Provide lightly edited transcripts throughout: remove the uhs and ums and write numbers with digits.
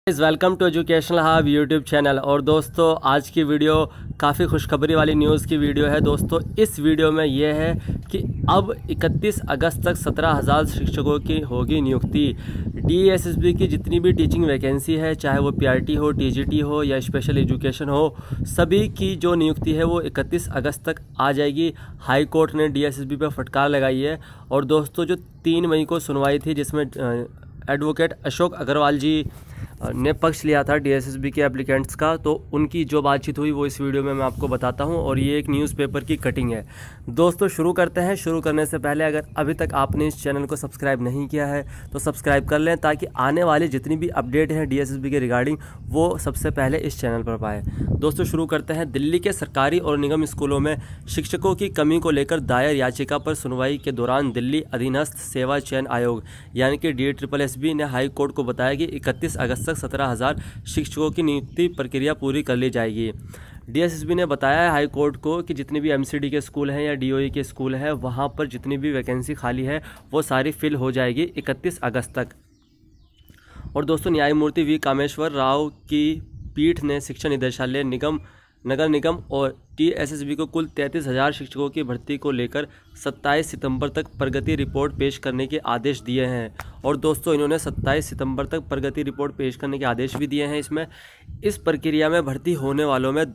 Welcome to educational hub YouTube channel. और दोस्तों आज की वीडियो काफ़ी खुशखबरी वाली न्यूज़ की वीडियो है। दोस्तों इस वीडियो में ये है कि अब 31 अगस्त तक 17,000 शिक्षकों की होगी नियुक्ति। डीएसएसबी की जितनी भी टीचिंग वैकेंसी है, चाहे वो पीआरटी हो, टीजीटी हो या स्पेशल एजुकेशन हो, सभी की जो नियुक्ति है वो 31 अगस्त तक आ जाएगी। हाई कोर्ट ने डीएसएसबी पर फटकार लगाई है। और दोस्तों जो 3 मई को सुनवाई थी जिसमें एडवोकेट अशोक अग्रवाल जी ने पक्ष लिया था डीएसएसबी के एप्लीकेंट्स का, तो उनकी जो बातचीत हुई वो इस वीडियो में मैं आपको बताता हूं। और ये एक न्यूज़पेपर की कटिंग है। दोस्तों शुरू करते हैं। शुरू करने से पहले अगर अभी तक आपने इस चैनल को सब्सक्राइब नहीं किया है तो सब्सक्राइब कर लें, ताकि आने वाली जितनी भी अपडेट हैं डीएसएसबी के रिगार्डिंग वो सबसे पहले इस चैनल पर पाए। दोस्तों शुरू करते हैं। दिल्ली के सरकारी और निगम स्कूलों में शिक्षकों की कमी को लेकर दायर याचिका पर सुनवाई के दौरान दिल्ली अधीनस्थ सेवा चयन आयोग यानी कि DSSB ने हाई कोर्ट को बताया कि 31 अगस्त तक 17,000 शिक्षकों की नियुक्ति प्रक्रिया पूरी कर ली जाएगी। डीएसएसबी ने बताया है हाई कोर्ट को कि जितने भी एमसीडी के स्कूल हैं या डीओई के स्कूल हैं, वहां पर जितनी भी वैकेंसी खाली है वो सारी फिल हो जाएगी 31 अगस्त तक। और दोस्तों न्यायमूर्ति वी कामेश्वर राव की पीठ ने शिक्षा निदेशालय, नगर निगम और डीएसएसबी को कुल 33,000 शिक्षकों की भर्ती को लेकर 27 सितंबर तक प्रगति रिपोर्ट पेश करने के आदेश दिए हैं। और दोस्तों इन्होंने 27 सितंबर तक प्रगति रिपोर्ट पेश करने के आदेश भी दिए हैं। इसमें इस प्रक्रिया में भर्ती होने वालों में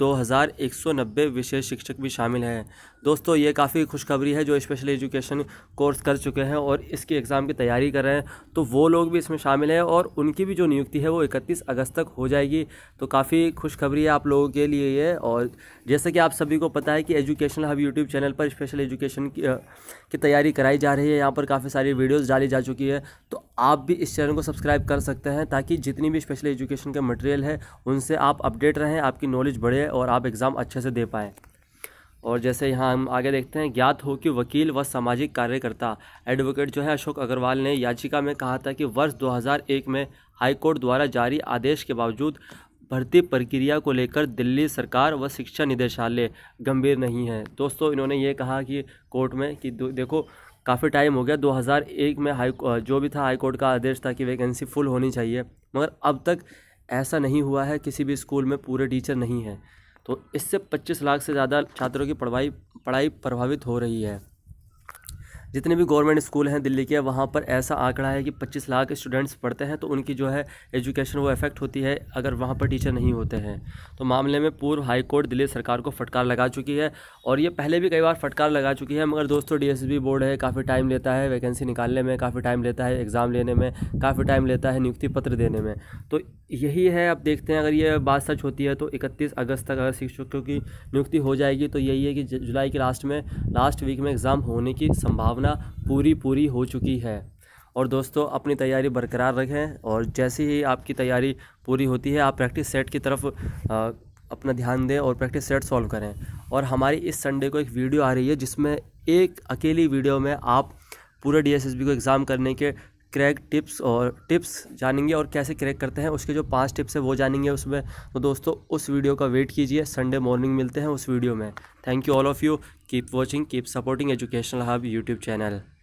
2,190 विशेष शिक्षक भी शामिल हैं। दोस्तों ये काफ़ी खुशखबरी है। जो स्पेशल एजुकेशन कोर्स कर चुके हैं और इसकी एग्ज़ाम की तैयारी कर रहे हैं, तो वो लोग भी इसमें शामिल हैं और उनकी भी जो नियुक्ति है वो 31 अगस्त तक हो जाएगी। तो काफ़ी खुशखबरी है आप लोगों के लिए ये। और जैसे कि आप सभी को पता है कि एजुकेशनल हब यूट्यूब चैनल पर स्पेशल एजुकेशन की तैयारी कराई जा रही है। यहाँ पर काफ़ी सारी वीडियोस डाली जा चुकी है, तो आप भी इस चैनल को सब्सक्राइब कर सकते हैं, ताकि जितनी भी स्पेशल एजुकेशन का मटेरियल है उनसे आप अपडेट रहें, आपकी नॉलेज बढ़े और आप एग्ज़ाम अच्छे से दे पाएँ। और जैसे यहाँ हम आगे देखते हैं, ज्ञात हो कि वकील व सामाजिक कार्यकर्ता एडवोकेट जो है अशोक अग्रवाल ने याचिका में कहा था कि वर्ष 2001 में हाईकोर्ट द्वारा जारी आदेश के बावजूद भर्ती प्रक्रिया को लेकर दिल्ली सरकार व शिक्षा निदेशालय गंभीर नहीं है। दोस्तों इन्होंने ये कहा कि कोर्ट में कि देखो काफ़ी टाइम हो गया, 2001 में जो भी था हाई कोर्ट का आदेश था कि वैकेंसी फुल होनी चाहिए, मगर अब तक ऐसा नहीं हुआ है। किसी भी स्कूल में पूरे टीचर नहीं हैं, तो इससे 25 लाख से ज़्यादा छात्रों की पढ़ाई प्रभावित हो रही है। जितने भी गवर्नमेंट स्कूल हैं दिल्ली के, वहाँ पर ऐसा आंकड़ा है कि 25 लाख स्टूडेंट्स पढ़ते हैं, तो उनकी जो है एजुकेशन वो अफेक्ट होती है अगर वहाँ पर टीचर नहीं होते हैं। तो मामले में पूर्व हाई कोर्ट दिल्ली सरकार को फटकार लगा चुकी है, और ये पहले भी कई बार फटकार लगा चुकी है। मगर दोस्तों डीएसएसबी बोर्ड है, काफ़ी टाइम लेता है वैकेंसी निकालने में, काफ़ी टाइम लेता है एग्ज़ाम लेने में, काफ़ी टाइम लेता है नियुक्ति पत्र देने में। तो यही है, अब देखते हैं अगर ये बात सच होती है तो 31 अगस्त तक अगर शिक्षकों की नियुक्ति हो जाएगी तो यही है कि जुलाई के लास्ट वीक में एग्ज़ाम होने की संभावना पूरी हो चुकी है। और दोस्तों अपनी तैयारी बरकरार रखें, और जैसे ही आपकी तैयारी पूरी होती है आप प्रैक्टिस सेट की तरफ अपना ध्यान दें और प्रैक्टिस सेट सॉल्व करें। और हमारी इस संडे को एक वीडियो आ रही है जिसमें एक अकेली वीडियो में आप पूरे डीएसएसबी को एग्ज़ाम करने के क्रैक टिप्स जानेंगे, और कैसे क्रैक करते हैं उसके जो 5 टिप्स है वो जानेंगे उसमें। तो दोस्तों उस वीडियो का वेट कीजिए, संडे मॉर्निंग मिलते हैं उस वीडियो में। Thank you all of you, keep watching, keep supporting educational hub YouTube channel.